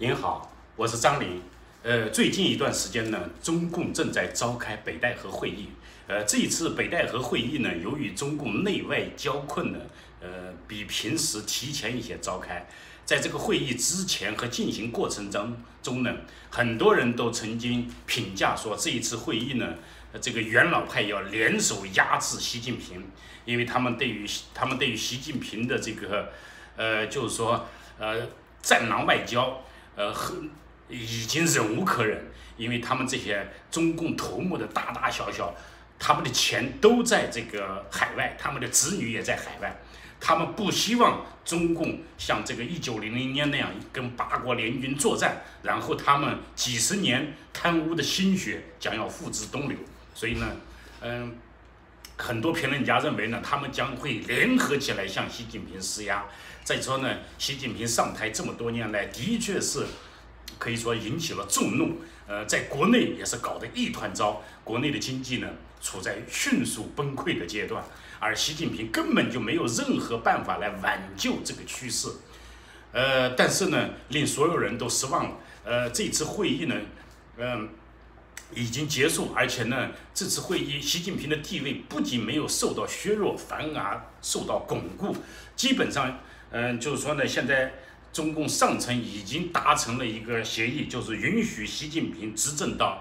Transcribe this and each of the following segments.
您好，我是张林。最近一段时间呢，中共正在召开北戴河会议。这一次北戴河会议呢，由于中共内外交困呢，比平时提前一些召开。在这个会议之前和进行过程中呢，很多人都曾经评价说，这一次会议呢，这个元老派要联手压制习近平，因为他们对于习近平的这个就是说战狼外交已经忍无可忍，因为他们这些中共头目的大大小小，他们的钱都在这个海外，他们的子女也在海外，他们不希望中共像这个1900年那样跟八国联军作战，然后他们几十年贪污的心血将要付之东流，所以呢，很多评论家认为呢，他们将会联合起来向习近平施压。再说呢，习近平上台这么多年来，的确是可以说引起了众怒，在国内也是搞得一团糟，国内的经济呢处在迅速崩溃的阶段，而习近平根本就没有任何办法来挽救这个趋势。但是呢，令所有人都失望了。这次会议呢，已经结束，而且呢，这次会议习近平的地位不仅没有受到削弱，反而受到巩固。基本上，就是说呢，现在中共上层已经达成了一个协议，就是允许习近平执政到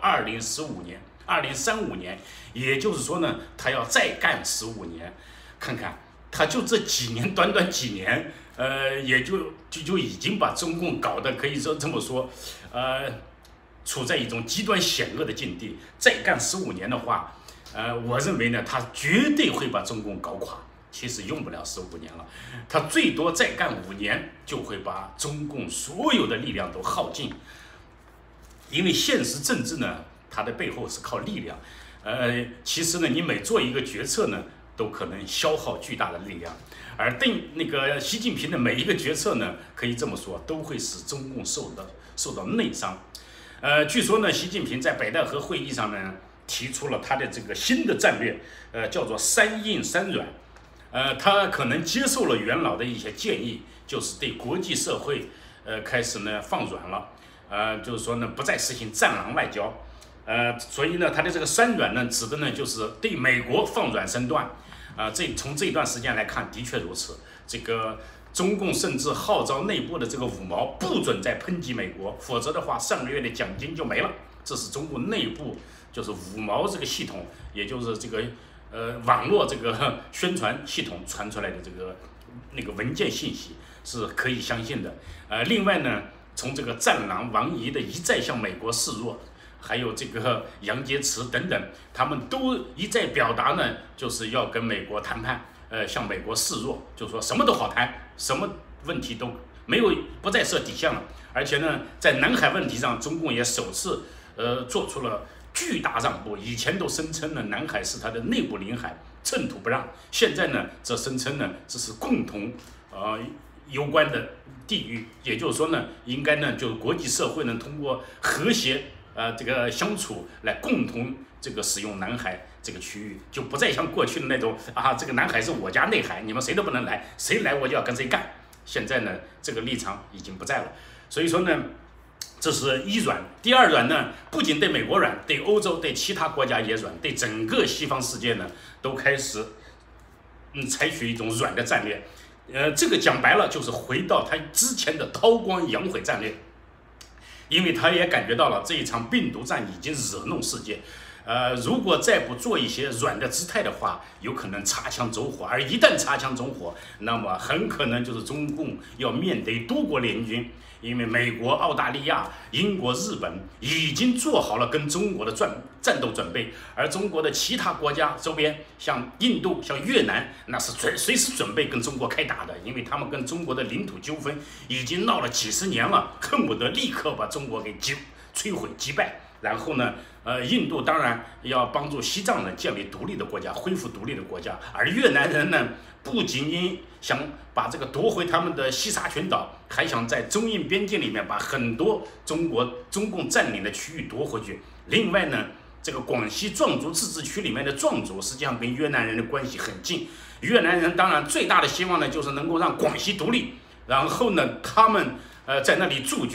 2035年，也就是说呢，他要再干15年。看看，他就这几年，短短几年，也就已经把中共搞得可以说这么说，处在一种极端险恶的境地。再干15年的话，我认为呢，他绝对会把中共搞垮。其实用不了15年了，他最多再干5年，就会把中共所有的力量都耗尽。因为现实政治呢，它的背后是靠力量。其实呢，你每做一个决策呢，都可能消耗巨大的力量。而对那个习近平的每一个决策呢，可以这么说，都会使中共受到内伤。据说呢，习近平在北戴河会议上呢，提出了他的这个新的战略，叫做3硬3软。他可能接受了元老的一些建议，就是对国际社会开始呢放软了，就是说呢不再实行战狼外交，所以呢他的这个3软呢指的呢就是对美国放软身段，从这段时间来看的确如此。这个中共甚至号召内部的这个5毛不准再抨击美国，否则的话上个月的奖金就没了。这是中共内部就是5毛这个系统，也就是这个网络这个宣传系统传出来的那个文件信息是可以相信的。另外呢，从这个战狼王毅的一再向美国示弱，还有这个杨洁篪等等，他们都一再表达呢，就是要跟美国谈判，向美国示弱，就说什么都好谈，什么问题都没有，不再设底线了。而且呢，在南海问题上，中共也首次做出了巨大让步。以前都声称呢，南海是它的内部领海，寸土不让。现在呢，则声称呢，这是共同攸关的地域。也就是说呢，应该呢，就是国际社会呢，通过和谐这个相处来共同这个使用南海这个区域，就不再像过去的那种这个南海是我家内海，你们谁都不能来，谁来我就要跟谁干。现在呢，这个立场已经不在了。所以说呢，这是1软。第2软呢，不仅对美国软，对欧洲、对其他国家也软，对整个西方世界呢，都开始采取一种软的战略。这个讲白了就是回到他之前的韬光养晦战略，因为他也感觉到了这一场病毒战已经惹怒世界。如果再不做一些软的姿态的话，有可能擦枪走火。而一旦擦枪走火，那么很可能就是中共要面对多国联军。因为美国、澳大利亚、英国、日本已经做好了跟中国的战斗准备，而中国的其他国家周边，像印度、像越南，那是随时准备跟中国开打的，因为他们跟中国的领土纠纷已经闹了几十年了，恨不得立刻把中国给摧毁击败。然后呢，印度当然要帮助西藏呢建立独立的国家，恢复独立的国家，而越南人呢，不仅仅想把这个夺回他们的西沙群岛，还想在中印边境里面把很多中共占领的区域夺回去。另外呢，这个广西壮族自治区里面的壮族实际上跟越南人的关系很近，越南人当然最大的希望呢就是能够让广西独立，然后呢他们在那里驻军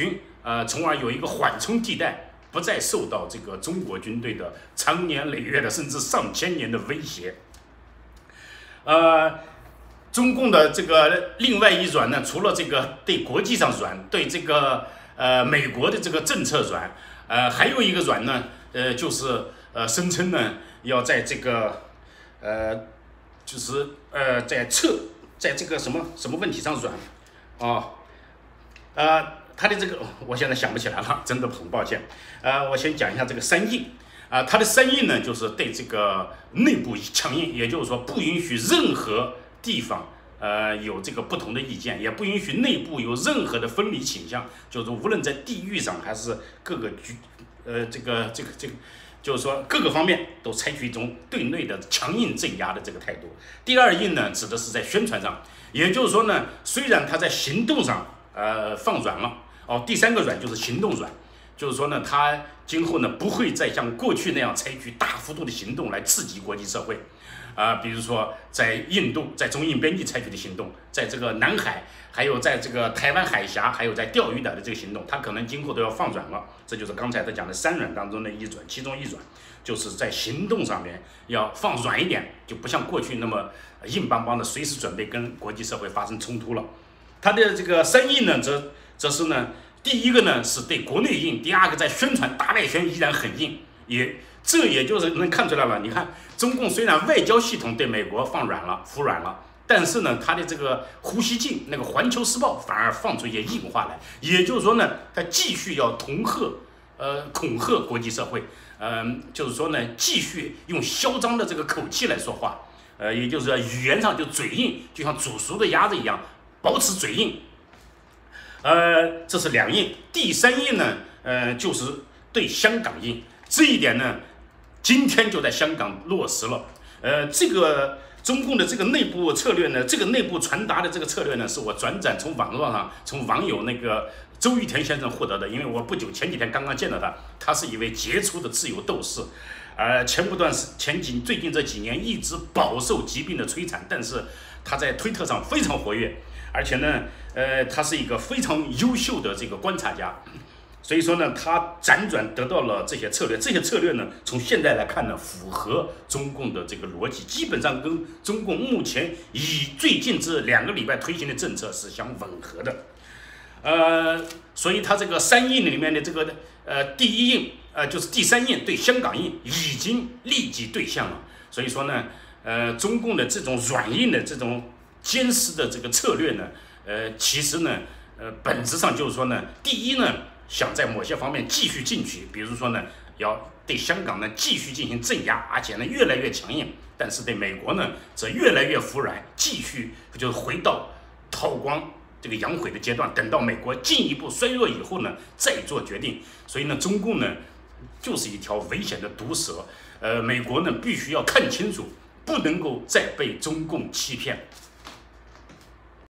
从而有一个缓冲地带，不再受到这个中国军队的长年累月的甚至上千年的威胁。中共的这个另外一软呢，除了这个对国际上软，对这个美国的这个政策软，还有一个软呢，就是声称呢要在这个就是在这个什么问题上软他的这个我现在想不起来了，真的很抱歉。我先讲一下这个3印它的3印呢，就是对这个内部强硬，也就是说不允许任何地方有这个不同的意见，也不允许内部有任何的分离倾向，就是无论在地域上还是各个就是说各个方面都采取一种对内的强硬镇压的这个态度。第2印呢，指的是在宣传上，也就是说呢，虽然他在行动上放软了第3个软就是行动软，就是说呢，他今后呢不会再像过去那样采取大幅度的行动来刺激国际社会。比如说在印度，在中印边境采取的行动，在这个南海，还有在这个台湾海峡，还有在钓鱼岛的这个行动，它可能今后都要放软了。这就是刚才他讲的3软当中的一软，其中一软就是在行动上面要放软一点，就不像过去那么硬邦邦的，随时准备跟国际社会发生冲突了。它的这个3印呢，则是呢，第一个呢是对国内硬，第2个在宣传大外宣依然很硬，这也就是能看出来了。你看，中共虽然外交系统对美国服软了，但是呢，它的这个胡锡进那个《环球时报》反而放出一些硬话来，也就是说呢，它继续要恐吓国际社会，就是说呢，继续用嚣张的这个口气来说话，也就是说语言上就嘴硬，就像煮熟的鸭子一样，保持嘴硬。这是2印。第3印呢，就是对香港印，这一点呢，今天就在香港落实了。这个中共的这个内部策略呢，这个内部传达的这个策略呢，是我转载从网络上，从网友那个周玉田先生获得的。因为我不久前几天刚刚见到他，他是一位杰出的自由斗士，最近这几年一直饱受疾病的摧残，但是他在推特上非常活跃，而且呢，他是一个非常优秀的这个观察家。所以说呢，他辗转得到了这些策略，这些策略呢，从现在来看呢，符合中共的这个逻辑，基本上跟中共目前以最近这2个礼拜推行的政策是相吻合的。所以他这个3印里面的这个第1印就是第3印对香港印已经立即兑现了。所以说呢，中共的这种软硬的这种坚实的这个策略呢，其实呢，本质上就是说呢，第一呢，想在某些方面继续进取，比如说呢，要对香港呢继续进行镇压，而且呢越来越强硬，但是对美国呢则越来越服软，继续就是回到韬光这个养晦的阶段，等到美国进一步衰弱以后呢再做决定。所以呢，中共呢就是一条危险的毒蛇，美国呢必须要看清楚，不能够再被中共欺骗。